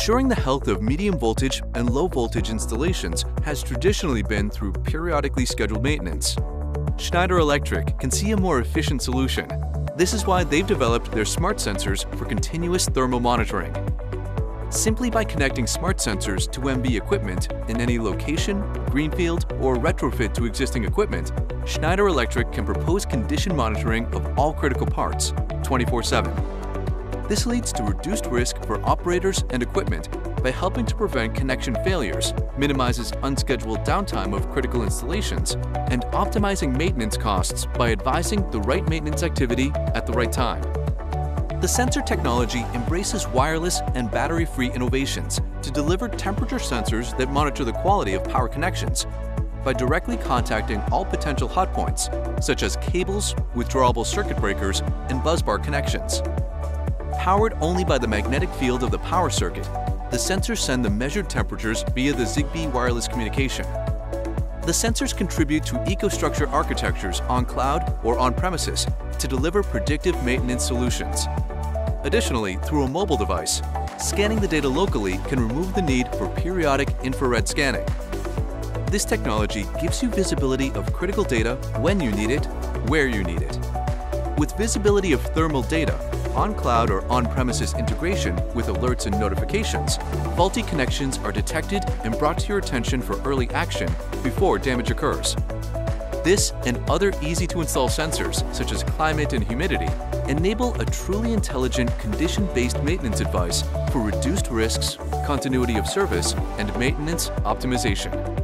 Ensuring the health of medium voltage and low voltage installations has traditionally been through periodically scheduled maintenance. Schneider Electric can see a more efficient solution. This is why they've developed their smart sensors for continuous thermal monitoring. Simply by connecting smart sensors to MB equipment in any location, greenfield, or retrofit to existing equipment, Schneider Electric can propose condition monitoring of all critical parts 24/7. This leads to reduced risk for operators and equipment by helping to prevent connection failures, minimizes unscheduled downtime of critical installations, and optimizing maintenance costs by advising the right maintenance activity at the right time. The sensor technology embraces wireless and battery-free innovations to deliver temperature sensors that monitor the quality of power connections by directly contacting all potential hot points, such as cables, withdrawable circuit breakers, and busbar connections. Powered only by the magnetic field of the power circuit, the sensors send the measured temperatures via the Zigbee wireless communication. The sensors contribute to EcoStruxure architectures on cloud or on-premises to deliver predictive maintenance solutions. Additionally, through a mobile device, scanning the data locally can remove the need for periodic infrared scanning. This technology gives you visibility of critical data when you need it, where you need it. With visibility of thermal data, on-cloud or on-premises integration with alerts and notifications, faulty connections are detected and brought to your attention for early action before damage occurs. This and other easy-to-install sensors, such as climate and humidity, enable a truly intelligent condition-based maintenance advice for reduced risks, continuity of service, and maintenance optimization.